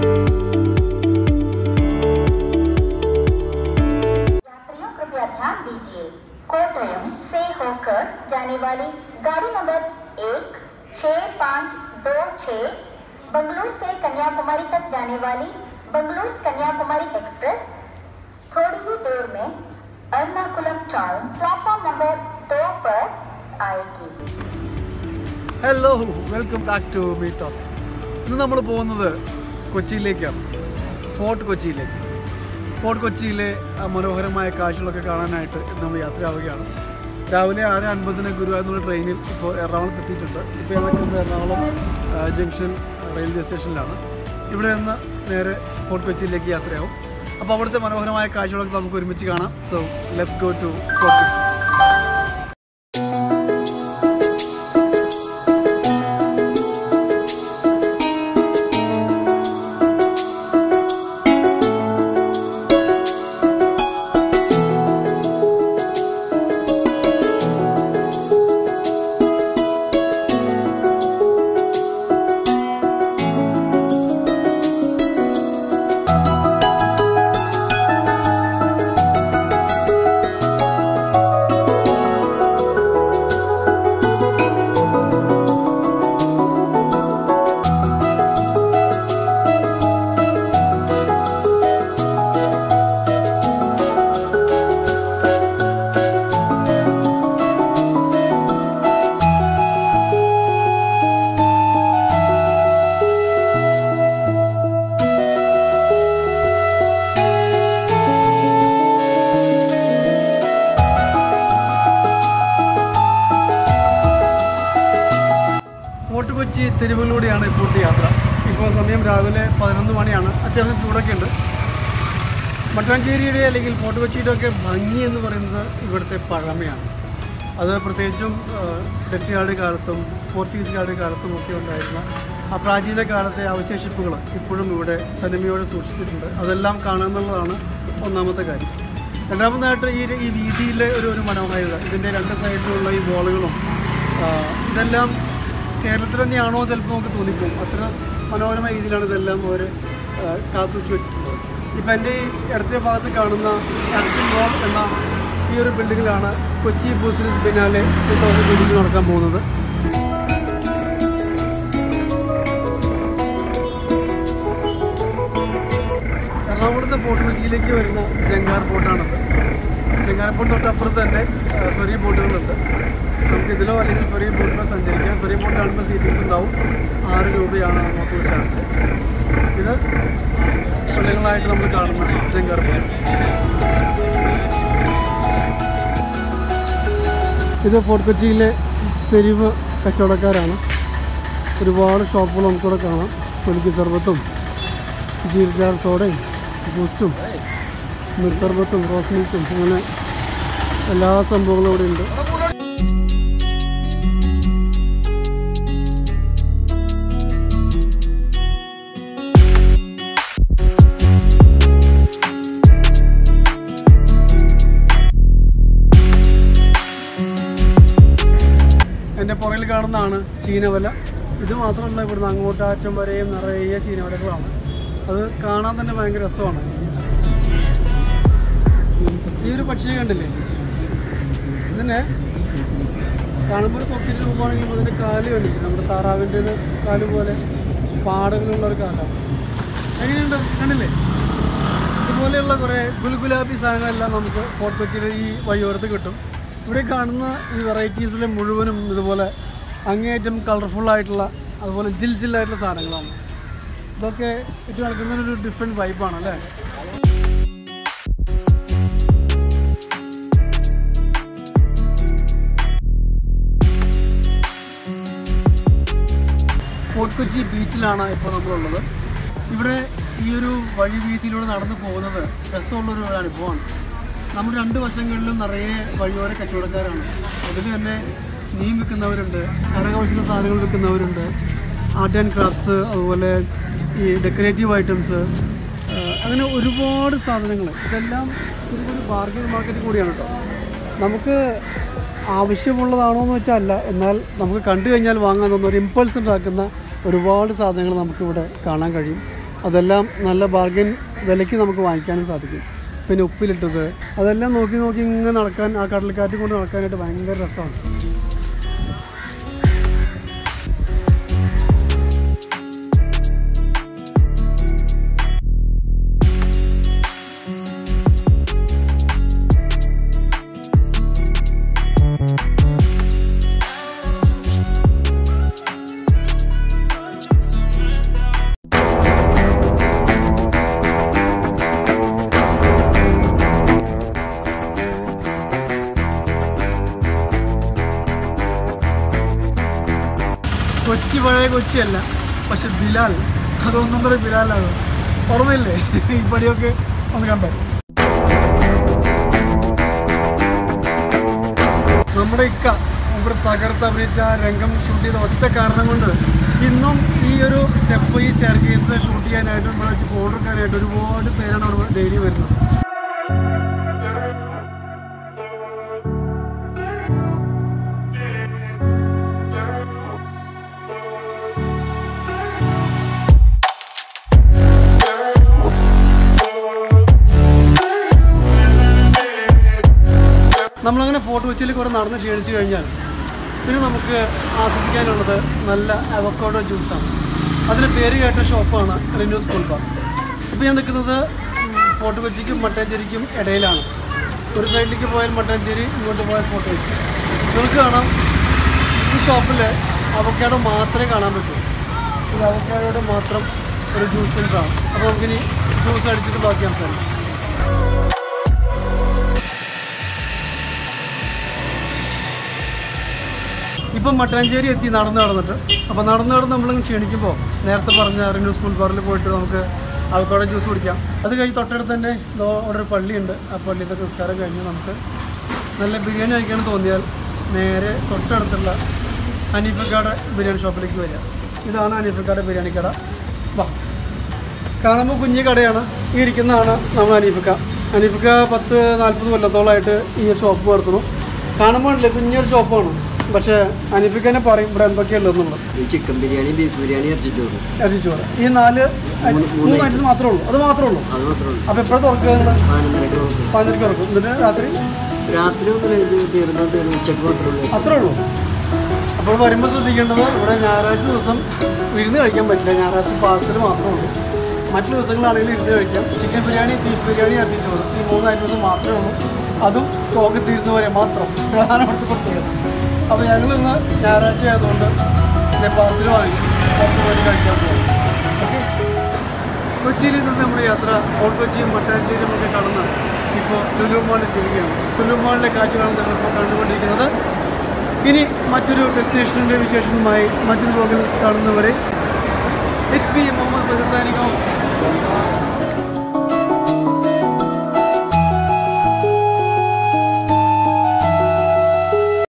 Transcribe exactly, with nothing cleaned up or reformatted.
कोटयम से होकर जाने वाली गाड़ी नंबर एक छः पाँच दो छः बंगलुरु से कन्याकुमारी तक जाने वाली बंगलुरु कन्याकुमारी एक्सप्रेस थोड़ी ही देर में एर्नाकुलम टाउन प्लेटफॉर्म नंबर दो पर आएगी. Hello, welcome back to MeTalk. ഇന്ന് നമ്മൾ പോകുന്നത് കൊച്ചിയിലേക്കാണ്, ഫോർട്ട് കൊച്ചിയിലേക്ക്. ഫോർട്ട് കൊച്ചിയിലെ മനോഹരമായ കാഴ്ചകളൊക്കെ കാണാനായിട്ട് നമ്മൾ യാത്രയാവുകയാണ്. രാവിലെ ആറ് അൻപതിന് ഗുരുവായൂർ ട്രെയിനിൽ ഇപ്പോൾ എറണാകുളത്ത് എത്തിയിട്ടുണ്ട്. ഇപ്പോൾ ഞങ്ങൾക്ക് എറണാകുളം ജംഗ്ഷൻ റെയിൽവേ സ്റ്റേഷനിലാണ്. ഇവിടെ നിന്ന് നേരെ ഫോർട്ട് കൊച്ചിയിലേക്ക് യാത്രയാവും. അപ്പോൾ അവിടുത്തെ മനോഹരമായ കാഴ്ചകളൊക്കെ നമുക്ക് ഒരുമിച്ച് കാണാം. So let's go to fort Kochi. Fort Kochi തെരുവിലൂടെയാണ് ഇപ്പോഴത്തെ യാത്ര. ഇപ്പോൾ സമയം രാവിലെ പതിനൊന്ന് മണിയാണ്. അത്യാവശ്യം ചൂടൊക്കെ ഉണ്ട്. മട്ടാഞ്ചേരിയുടെ അല്ലെങ്കിൽ ഫോർട്ട് കൊച്ചിയുടെ ഒക്കെ ഭംഗി എന്ന് പറയുന്നത് ഇവിടുത്തെ പഴമയാണ്. അത് പ്രത്യേകിച്ചും ഡച്ചുകാരുടെ കാലത്തും പോർച്ചുഗീസുകാരുടെ കാലത്തും ഒക്കെ ഉണ്ടായിരുന്ന ആ പ്രാചീന കാലത്തെ അവശേഷിപ്പുകൾ ഇപ്പോഴും ഇവിടെ തനിമയോടെ സൂക്ഷിച്ചിട്ടുണ്ട്. അതെല്ലാം കാണുന്നുള്ളതാണ് ഒന്നാമത്തെ കാര്യം. രണ്ടാമതായിട്ട് ഈ ഈ വീതിയിലെ ഒരു ഒരു മനോഹാരിത, ഇതിൻ്റെ രണ്ട് സൈഡിലുള്ള ഈ ബോളുകളും ഇതെല്ലാം കേരളത്തിൽ തന്നെയാണോ ചിലപ്പോൾ നമുക്ക് തോന്നിപ്പോകും. അത്ര മനോഹരമായ രീതിയിലാണ് ഇതെല്ലാം അവർ കാത്തുസൂക്ഷിച്ച് വെച്ചിട്ടുള്ളത്. ഇപ്പം എൻ്റെ ഈ ഇടത്തെ ഭാഗത്ത് കാണുന്ന ആക്ടിംഗ് ഹോൾ എന്ന ഈ ഒരു ബിൽഡിങ്ങിലാണ് Kochi business biennale two thousand twenty നടക്കാൻ പോകുന്നത്. എറണാകുളത്തെ ഫോർട്ട് കൊച്ചിയിലേക്ക് വരുന്ന ജങ്കാർ പോർട്ടാണത്. ജങ്കാർ പോർട്ട് തൊട്ടപ്പുറത്ത് തന്നെ ഫെറി ബോട്ടുകളുണ്ട്. നമുക്ക് ഇതിലോ അല്ലെങ്കിൽ ഫെറി ബോട്ടിലോ സഞ്ചരിക്കാം. ഫെറി ബോട്ടാകുമ്പോൾ സീറ്റിങ്സ് ഉണ്ടാവും. ആറ് രൂപയാണ് അങ്ങോട്ട് ചാർജ്. ഇത് പള്ളികളായിട്ട് നമ്മൾ കാണുന്ന ജങ്കാർ പോർട്ട്. ഇത് ഫോർട്ട് കൊച്ചിയിലെ തെരുവ് കച്ചവടക്കാരാണ്. ഒരുപാട് ഷോപ്പുകൾ നമുക്കിവിടെ കാണാം. കൊലിക്ക് സർബത്തും ജീരജാർ സോഡയും ബൂസ്റ്റും മിർസർബത്തും റോസ് മിൽക്കും അങ്ങനെ എല്ലാ സംഭവങ്ങളും ഇവിടെ ഉണ്ട്. എൻ്റെ പുറകിൽ കാണുന്നതാണ് ചീനവല. ഇത് മാത്രമല്ല, ഇവിടുന്ന് അങ്ങോട്ടാറ്റം വരെയും നിറയെ ചീനവലകളാണ്. അത് കാണാൻ തന്നെ ഭയങ്കര രസമാണ്. ഈ ഒരു പക്ഷിയെ കണ്ടില്ലേ? ഇതിനെ കാണുമ്പോൾ ഒരു കൊക്കിൻ്റെ രൂപമാണെങ്കിലും അതിൻ്റെ കാല് കണ്ടില്ലേ? നമ്മുടെ താറാവിൻ്റെ കാല് പോലെ പാടകളുള്ളൊരു കാലാണ്. എങ്ങനെയുണ്ട്? കണ്ടില്ലേ? ഇതുപോലെയുള്ള കുറേ ഗുൽഗുലാബി സാധനങ്ങളെല്ലാം നമുക്ക് ഫോർട്ട് കൊച്ചിയിൽ ഈ വഴിയോരത്ത് കിട്ടും. ഇവിടെ കാണുന്ന ഈ വെറൈറ്റീസിലെ മുഴുവനും ഇതുപോലെ അങ്ങേയറ്റം കളർഫുള്ളായിട്ടുള്ള അതുപോലെ ജിൽ ജില്ലായിട്ടുള്ള സാധനങ്ങളാണ്. ഇതൊക്കെ ഇട്ട് നടക്കുന്നതിനൊരു ഡിഫറെൻറ്റ് വൈബാണ് അല്ലേ? ഫോർട്ട് കൊച്ചി ബീച്ചിലാണ് ഇപ്പോൾ നമ്മളുള്ളത്. ഇവിടെ ഈ ഒരു വഴി വീതിയിലൂടെ നടന്നു പോകുന്നത് രസമുള്ളൊരു അനുഭവമാണ്. നമ്മൾ രണ്ട് വശങ്ങളിലും നിറയെ വഴിയോര കച്ചവടക്കാരാണ്. അതിൽ തന്നെ മീൻ വിൽക്കുന്നവരുണ്ട്, കരകൗശല സാധനങ്ങൾ വിൽക്കുന്നവരുണ്ട്, ആർട്ട് ആൻഡ് ക്രാഫ്റ്റ്സ്, അതുപോലെ ഈ ഡെക്കറേറ്റീവ് ഐറ്റംസ്, അങ്ങനെ ഒരുപാട് സാധനങ്ങൾ. ഇതെല്ലാം ഒരു ഒരു ബാർഗെയിൻ മാർക്കറ്റ് കൂടിയാണ് കേട്ടോ. നമുക്ക് ആവശ്യമുള്ളതാണോ എന്ന് വെച്ചാൽ അല്ല, എന്നാൽ നമുക്ക് കണ്ടു കഴിഞ്ഞാൽ വാങ്ങാൻ തോന്നുന്ന ഒരു ഇമ്പൾസ് ഉണ്ടാക്കുന്ന ഒരുപാട് സാധനങ്ങൾ നമുക്കിവിടെ കാണാൻ കഴിയും. അതെല്ലാം നല്ല ബാർഗൻ വിലയ്ക്ക് നമുക്ക് വാങ്ങിക്കാനും സാധിക്കും. പിന്നെ ഉപ്പിലിട്ടത് അതെല്ലാം നോക്കി നോക്കി ഇങ്ങനെ നടക്കാൻ ആ കടൽക്കാറ്റ് കൊണ്ട് നടക്കാനായിട്ട് ഭയങ്കര രസമാണ്. കൊച്ചി പഴയ കൊച്ചിയല്ല, പക്ഷെ ബിലാൽ അതൊന്നൊന്നര ബിലാലാണ്. ഓർമ്മയില്ലേ ഈ പടിയൊക്കെ ഒന്ന് കണ്ടോ? നമ്മുടെ ഇക്ക ഇവിടെ തകർത്ത് അഭിനയിച്ച ആ രംഗം ഷൂട്ട് ചെയ്ത ഒറ്റ കാരണം കൊണ്ട് ഇന്നും ഈ ഒരു സ്റ്റെപ്പ് ഈ സ്റ്റെയർ കേസ് ഷൂട്ട് ചെയ്യാനായിട്ടും ഇവിടെ വെച്ച് ഫോട്ടോ എടുക്കാനായിട്ട് ഒരുപാട് പേരാണ് അവിടെ ഡെയിലി വരുന്നത്. നമ്മളങ്ങനെ ഫോർട്ട് കൊച്ചിയിൽ കുറേ നടന്ന് ക്ഷീണിച്ച് കഴിഞ്ഞാൽ പിന്നെ നമുക്ക് ആസ്വദിക്കാനുള്ളത് നല്ല അവക്കാഡോ ജ്യൂസാണ്. അതിന് പേര് കേട്ട ഷോപ്പാണ് റിന്യൂസ് കൂൾ ബാർ. ഇപ്പോൾ ഞാൻ നിൽക്കുന്നത് ഫോർട്ട് കൊച്ചിക്കും മട്ടാഞ്ചേരിക്കും ഇടയിലാണ്. ഒരു സൈഡിലേക്ക് പോയാൽ മട്ടാഞ്ചേരി, ഇങ്ങോട്ട് പോയാൽ ഫോർട്ട് കൊച്ചി. നിങ്ങൾക്ക് കാണാം ഈ ഷോപ്പിൽ അവക്കാഡോ മാത്രമേ കാണാൻ പറ്റൂ. ഒരു അവക്കാഡോയുടെ മാത്രം ഒരു ജ്യൂസ് സെൻ്ററാണ്. അപ്പോൾ നമുക്കിനി ജ്യൂസ് അടിച്ചിട്ട് ബാക്കി സംസാരിക്കാം. ഇപ്പം മട്ടാഞ്ചേരി എത്തി നടന്ന് നടന്നിട്ട്. അപ്പോൾ നടന്ന് നടന്ന് നമ്മളിങ്ങനെ ക്ഷീണിക്കുമ്പോൾ നേരത്തെ പറഞ്ഞ റിന്യൂസ് കൂൾ ബാറിൽ പോയിട്ട് നമുക്ക് അവക്കാഡോ ജ്യൂസ് കുടിക്കാം. അത് കഴിഞ്ഞ് തൊട്ടടുത്ത് തന്നെ അവിടെ ഒരു പള്ളിയുണ്ട്. ആ പള്ളിയിലത്തെ നിസ്കാരം കഴിഞ്ഞ് നമുക്ക് നല്ല ബിരിയാണി കഴിക്കണം തോന്നിയാൽ നേരെ തൊട്ടടുത്തുള്ള ഹനീഫക്കാടെ ബിരിയാണി ഷോപ്പിലേക്ക് വരിക. ഇതാണ് ഹനീഫക്കാടെ ബിരിയാണി കട. വാ, കാണുമ്പോൾ കുഞ്ഞു കടയാണ്. ഈ ഇരിക്കുന്നതാണ് നമ്മൾ ഹനീഫക്ക. ഹനീഫക്ക പത്ത് നാൽപ്പത് കൊല്ലത്തോളമായിട്ട് ഈ ഷോപ്പ് നടത്തുന്നു. കാണുമ്പോൾ അല്ലേ കുഞ്ഞൊരു ഷോപ്പാണ്. പക്ഷേ ഹനീഫക്ക തന്നെ പറയും ഇവിടെ എന്തൊക്കെയല്ലോ നമ്മൾ. ചിക്കൻ ബിരിയാണി, ബീഫ് ബിരിയാണി, ഇറച്ചിച്ചോറ്. ഇറച്ചിച്ചോറ് ഈ നാല് മൂന്ന് ഐറ്റംസ് മാത്രമേ ഉള്ളൂ. അത് മാത്രമേ ഉള്ളൂ. അത് മാത്രമേ ഉള്ളൂ. അപ്പോൾ എപ്പോഴും തുറക്കുക? പതിനഞ്ച് തുറക്കും. എന്നിട്ട് രാത്രി രാത്രി തീർന്നു ഉച്ചക്ക് മാത്രമേ ഉള്ളൂ. അത്രേ ഉള്ളൂ. അപ്പോൾ വരുമ്പോൾ ശ്രദ്ധിക്കേണ്ടത് ഇവിടെ ഞായറാഴ്ച ദിവസം വിരുന്ന് കഴിക്കാൻ പറ്റില്ല. ഞായറാഴ്ച പാർസൽ മാത്രമേ ഉള്ളൂ. മറ്റു ദിവസങ്ങളാണെങ്കിലും ഇരുന്ന് കഴിക്കാം. ചിക്കൻ ബിരിയാണി, ബീഫ് ബിരിയാണി, ഇറച്ചിച്ചോറ് ഈ മൂന്ന് ഐറ്റംസ് മാത്രമേ ഉള്ളൂ. അതും സ്റ്റോക്ക് തീർന്നവരെ മാത്രം. അതാണ് അവിടുത്തെ പ്രത്യേകത. അപ്പോൾ ഞങ്ങൾ ഇന്ന് ഞായറാഴ്ച ആയതുകൊണ്ട് പാർസൽ വാങ്ങി പുറത്ത് പോയി കഴിക്കാൻ പോകും. ഓക്കെ, കൊച്ചിയിൽ നിന്ന് നമ്മുടെ യാത്ര ഫോർട്ട് കൊച്ചിയും മട്ടാഞ്ചേരിയും ഒക്കെ കടന്ന് ഇപ്പോൾ ലുലു മാളിൽ തിരികെയാണ്. ലുലു മാളിലെ കാഴ്ചകളാണ് ഞങ്ങളിപ്പോൾ കണ്ടുകൊണ്ടിരിക്കുന്നത്. ഇനി മറ്റൊരു ഡെസ്റ്റിനേഷൻ്റെ വിശേഷവുമായി മറ്റൊരു ബ്ലോഗിൽ കാണുന്നവരെ it's B Muhammad Faisal signing of.